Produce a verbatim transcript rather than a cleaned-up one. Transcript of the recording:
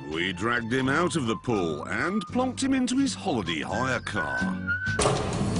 We dragged him out of the pool and plonked him into his holiday hire car.